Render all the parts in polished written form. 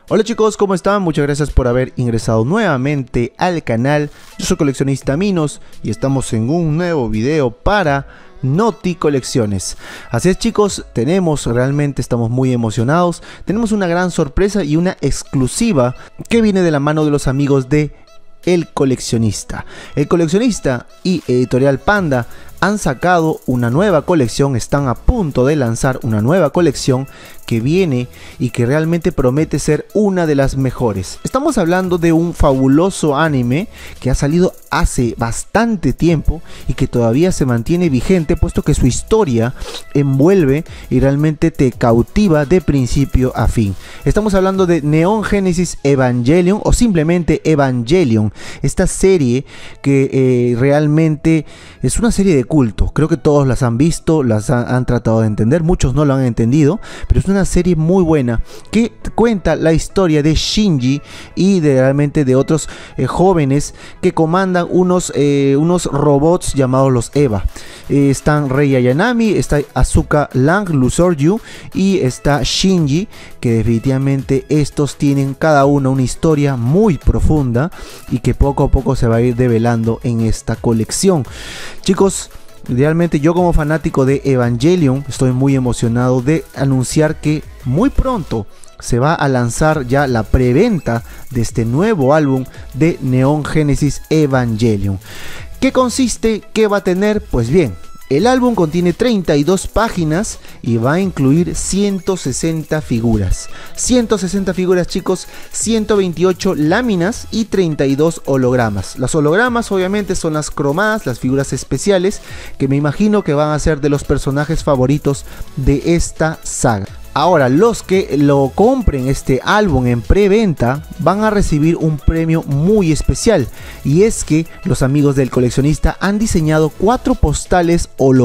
Hola chicos, ¿cómo están? Muchas gracias por haber ingresado nuevamente al canal. Yo soy Coleccionista Minos y estamos en un nuevo video para Noti Colecciones. Así es chicos, estamos muy emocionados. Tenemos una gran sorpresa y una exclusiva que viene de la mano de los amigos de El Coleccionista. El Coleccionista y Editorial Panda han sacado una nueva colección, están a punto de lanzar una nueva colección que viene y que realmente promete ser una de las mejores. Estamos hablando de un fabuloso anime que ha salido hace bastante tiempo y que todavía se mantiene vigente, puesto que su historia envuelve y realmente te cautiva de principio a fin. Estamos hablando de Neon Genesis Evangelion o simplemente Evangelion, esta serie que realmente es una serie de culto. Creo que todos las han visto, han tratado de entender, muchos no lo han entendido, pero es una serie muy buena que cuenta la historia de Shinji y realmente de otros jóvenes que comandan unos robots llamados los Eva. Están Rei Ayanami, está Asuka Lang Lusoryu y está Shinji, que definitivamente estos tienen cada uno una historia muy profunda y que poco a poco se va a ir develando en esta colección. Chicos, realmente yo como fanático de Evangelion estoy muy emocionado de anunciar que muy pronto se va a lanzar ya la preventa de este nuevo álbum de Neon Genesis Evangelion. ¿Qué consiste? ¿Qué va a tener? Pues bien, el álbum contiene 32 páginas y va a incluir 160 figuras. 160 figuras chicos, 128 láminas y 32 hologramas. Las hologramas obviamente son las cromadas, las figuras especiales que me imagino que van a ser de los personajes favoritos de esta saga. Ahora, los que lo compren este álbum en preventa van a recibir un premio muy especial, y es que los amigos del Coleccionista han diseñado 4 postales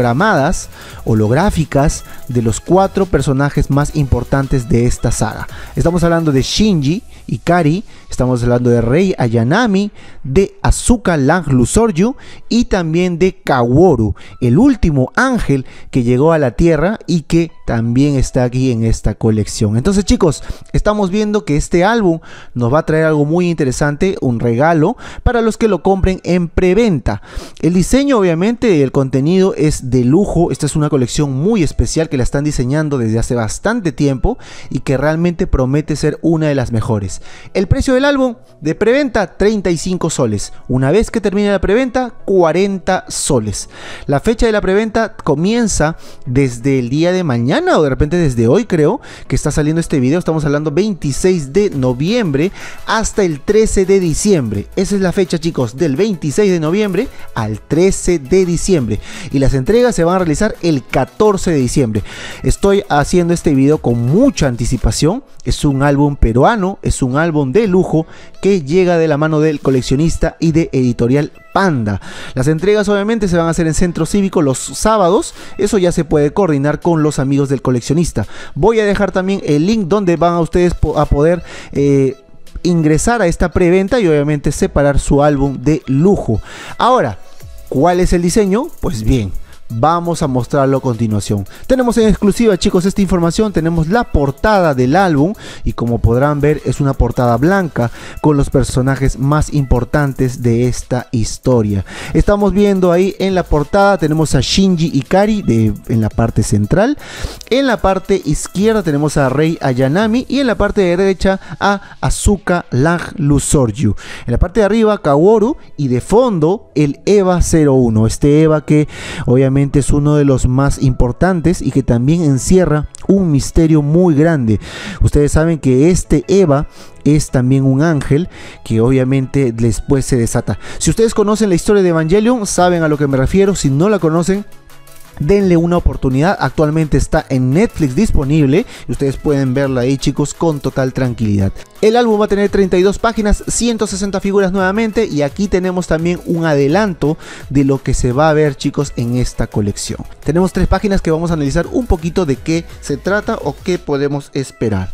holográficas de los 4 personajes más importantes de esta saga. Estamos hablando de Shinji Ikari, estamos hablando de Rei Ayanami, de Asuka Lang Lusoryu y también de Kaworu, el último ángel que llegó a la Tierra y que también está aquí en esta colección. Entonces chicos, estamos viendo que este álbum nos va a traer algo muy interesante, un regalo para los que lo compren en preventa. El diseño obviamente, el contenido es de lujo. Esta es una colección muy especial que la están diseñando desde hace bastante tiempo y que realmente promete ser una de las mejores. El precio del álbum de preventa 35 soles, una vez que termine la preventa 40 soles. La fecha de la preventa comienza desde el día de mañana o de repente desde hoy, creo que está saliendo este video. Estamos hablando 26 de noviembre hasta el 13 de diciembre. Esa es la fecha chicos, del 26 de noviembre al 13 de diciembre, y las entregas se van a realizar el 14 de diciembre. Estoy haciendo este video con mucha anticipación. Es un álbum peruano, es un álbum de lujo que llega de la mano del Coleccionista y de Editorial Panda. Las entregas obviamente se van a hacer en Centro Cívico los sábados. Eso ya se puede coordinar con los amigos del Coleccionista. Voy a dejar también el link donde van a ustedes a poder ingresar a esta preventa y obviamente separar su álbum de lujo. Ahora, ¿cuál es el diseño? Pues bien, vamos a mostrarlo a continuación. Tenemos en exclusiva chicos esta información. Tenemos la portada del álbum y como podrán ver es una portada blanca con los personajes más importantes de esta historia. Estamos viendo ahí en la portada, tenemos a Shinji Ikari en la parte central. En la parte izquierda tenemos a Rei Ayanami y en la parte derecha a Asuka Lang Lusoryu. En la parte de arriba Kaworu y de fondo el Eva 01, este Eva que obviamente es uno de los más importantes y que también encierra un misterio muy grande. Ustedes saben que este Eva es también un ángel que obviamente después se desata. Si ustedes conocen la historia de Evangelion, saben a lo que me refiero. Si no la conocen, denle una oportunidad. Actualmente está en Netflix disponible y ustedes pueden verla ahí chicos con total tranquilidad. El álbum va a tener 32 páginas, 160 figuras nuevamente, y aquí tenemos también un adelanto de lo que se va a ver chicos en esta colección. Tenemos 3 páginas que vamos a analizar un poquito de qué se trata o qué podemos esperar.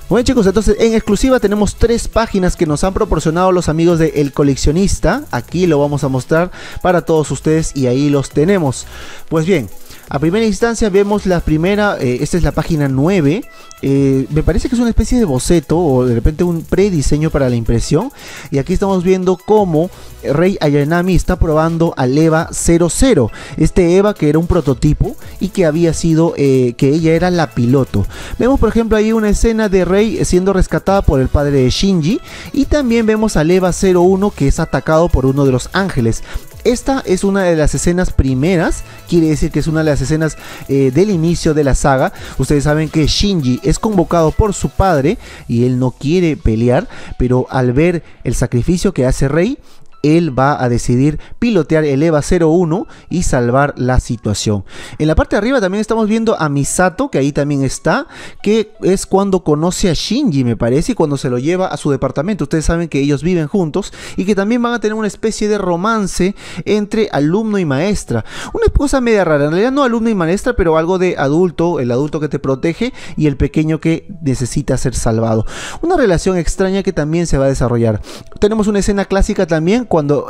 Bueno chicos, entonces en exclusiva tenemos 3 páginas que nos han proporcionado los amigos de El Coleccionista. Aquí lo vamos a mostrar para todos ustedes y ahí los tenemos. Pues bien, a primera instancia vemos la primera, esta es la página 9. Me parece que es una especie de boceto o de repente un prediseño para la impresión. Y aquí estamos viendo cómo Rei Ayanami está probando al EVA 00. Este EVA que era un prototipo y que había sido, que ella era la piloto. Vemos por ejemplo ahí una escena de Rei siendo rescatada por el padre de Shinji. Y también vemos al EVA 01 que es atacado por uno de los ángeles. Esta es una de las escenas primeras, quiere decir que es una de las escenas del inicio de la saga. Ustedes saben que Shinji es convocado por su padre y él no quiere pelear, pero al ver el sacrificio que hace Rei, él va a decidir pilotear el EVA 01 y salvar la situación. En la parte de arriba también estamos viendo a Misato, que ahí también está, que es cuando conoce a Shinji, me parece, y cuando se lo lleva a su departamento. Ustedes saben que ellos viven juntos y que también van a tener una especie de romance entre alumno y maestra. Una cosa media rara, en realidad no alumno y maestra, pero algo de adulto, el adulto que te protege y el pequeño que necesita ser salvado. Una relación extraña que también se va a desarrollar. Tenemos una escena clásica también cuando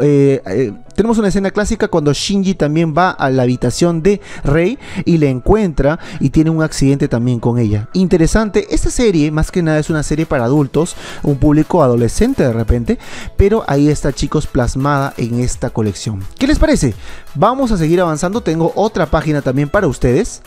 Shinji también va a la habitación de Rei y le encuentra y tiene un accidente también con ella. Interesante, esta serie más que nada es una serie para adultos, un público adolescente de repente, pero ahí está chicos plasmada en esta colección. ¿Qué les parece? Vamos a seguir avanzando, tengo otra página también para ustedes.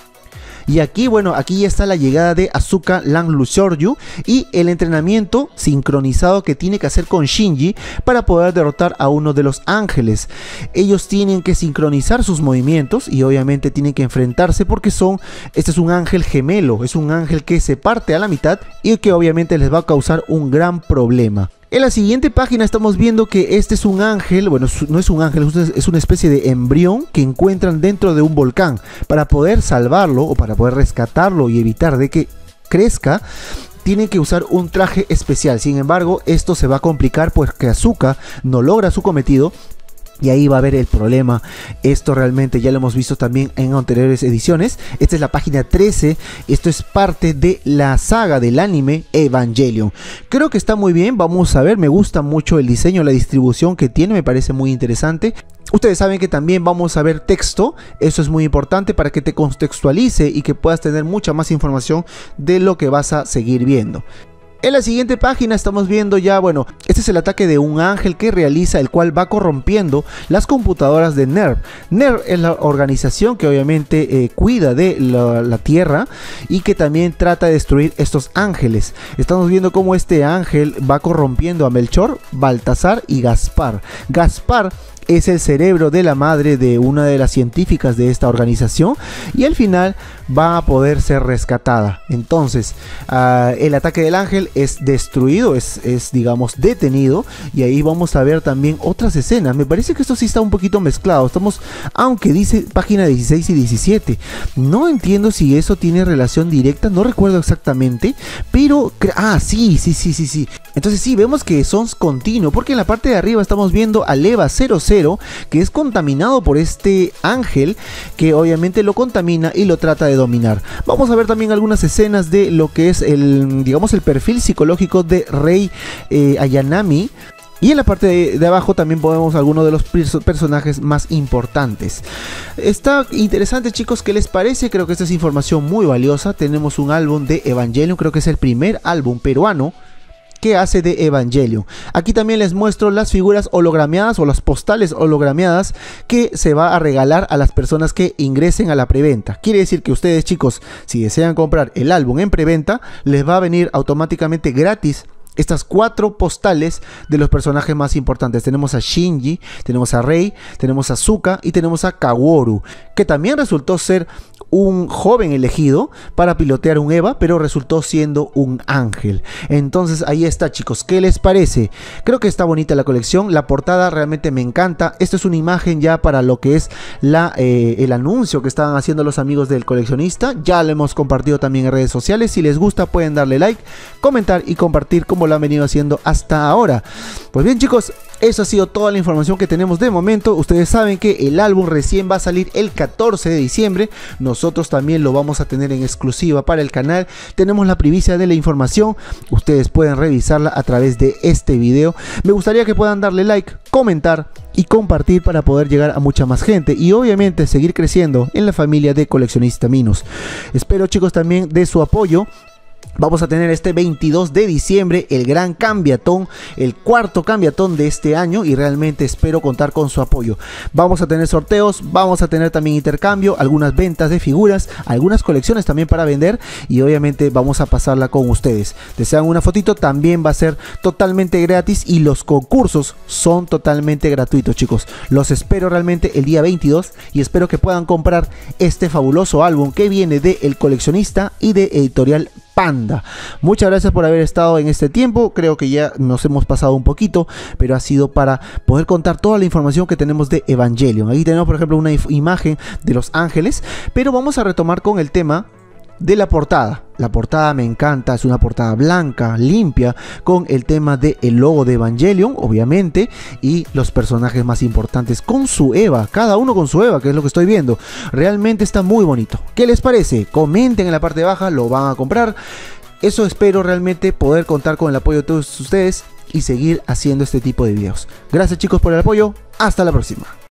Y aquí, bueno, aquí ya está la llegada de Asuka Langlu-Soryu y el entrenamiento sincronizado que tiene que hacer con Shinji para poder derrotar a uno de los ángeles. Ellos tienen que sincronizar sus movimientos y obviamente tienen que enfrentarse porque este es un ángel gemelo, es un ángel que se parte a la mitad y que obviamente les va a causar un gran problema. En la siguiente página estamos viendo que este es un ángel, bueno, no es un ángel, es una especie de embrión que encuentran dentro de un volcán. Para poder salvarlo o para poder rescatarlo y evitar de que crezca, tienen que usar un traje especial. Sin embargo, esto se va a complicar porque Asuka no logra su cometido. Y ahí va a haber el problema. Esto realmente ya lo hemos visto también en anteriores ediciones. Esta es la página 13. Esto es parte de la saga del anime Evangelion. Creo que está muy bien. Vamos a ver. Me gusta mucho el diseño, la distribución que tiene. Me parece muy interesante. Ustedes saben que también vamos a ver texto. Eso es muy importante para que te contextualice y que puedas tener mucha más información de lo que vas a seguir viendo. En la siguiente página estamos viendo ya, bueno, este es el ataque de un ángel que realiza, el cual va corrompiendo las computadoras de NERV. NERV es la organización que obviamente cuida de la Tierra y que también trata de destruir estos ángeles. Estamos viendo cómo este ángel va corrompiendo a Melchor, Baltasar y Gaspar. Gaspar es el cerebro de la madre de una de las científicas de esta organización y al final va a poder ser rescatada. Entonces el ataque del ángel es destruido, es digamos detenido y ahí vamos a ver también otras escenas. Me parece que esto sí está un poquito mezclado, aunque dice página 16 y 17, no entiendo si eso tiene relación directa, no recuerdo exactamente, pero sí. Entonces sí, vemos que son continuos, porque en la parte de arriba estamos viendo al EVA 00, que es contaminado por este ángel, que obviamente lo contamina y lo trata de dominar. Vamos a ver también algunas escenas de lo que es el perfil psicológico de Rei Ayanami. Y en la parte de abajo también podemos algunos de los personajes más importantes. Está interesante chicos, ¿qué les parece? Creo que esta es información muy valiosa. Tenemos un álbum de Evangelion, creo que es el primer álbum peruano que hace de Evangelion. Aquí también les muestro las figuras hologrameadas o las postales hologrameadas que se va a regalar a las personas que ingresen a la preventa. Quiere decir que ustedes chicos, si desean comprar el álbum en preventa, les va a venir automáticamente gratis estas 4 postales de los personajes más importantes. Tenemos a Shinji, tenemos a Rei, tenemos a Asuka y tenemos a Kaworu, que también resultó ser un joven elegido para pilotear un EVA, pero resultó siendo un ángel. Entonces ahí está chicos, ¿qué les parece? Creo que está bonita la colección, la portada realmente me encanta. Esto es una imagen ya para lo que es el anuncio que estaban haciendo los amigos del coleccionista. Ya lo hemos compartido también en redes sociales. Si les gusta pueden darle like, comentar y compartir como lo han venido haciendo hasta ahora. Pues bien chicos, Eso ha sido toda la información que tenemos de momento. Ustedes saben que el álbum recién va a salir el 14 de diciembre. Nosotros también lo vamos a tener en exclusiva para el canal. Tenemos la primicia de la información. Ustedes pueden revisarla a través de este video. Me gustaría que puedan darle like, comentar y compartir para poder llegar a mucha más gente y obviamente seguir creciendo en la familia de Coleccionista Minus. Espero, chicos, también de su apoyo. Vamos a tener este 22 de diciembre el gran cambiatón, el cuarto cambiatón de este año, y realmente espero contar con su apoyo. Vamos a tener sorteos, vamos a tener también intercambio, algunas ventas de figuras, algunas colecciones también para vender, y obviamente vamos a pasarla con ustedes. Desean una fotito, también va a ser totalmente gratis, y los concursos son totalmente gratuitos, chicos. Los espero realmente el día 22 y espero que puedan comprar este fabuloso álbum que viene de El Coleccionista y de Editorial Panda. Muchas gracias por haber estado en este tiempo. Creo que ya nos hemos pasado un poquito, pero ha sido para poder contar toda la información que tenemos de Evangelion. Aquí tenemos, por ejemplo, una imagen de los ángeles, pero vamos a retomar con el tema de la portada. La portada me encanta, es una portada blanca, limpia, con el tema del logo de Evangelion, obviamente, y los personajes más importantes con su Eva, cada uno con su Eva, que es lo que estoy viendo. Realmente está muy bonito. ¿Qué les parece? Comenten en la parte de baja, lo van a comprar. Eso espero realmente poder contar con el apoyo de todos ustedes y seguir haciendo este tipo de videos. Gracias, chicos, por el apoyo. Hasta la próxima.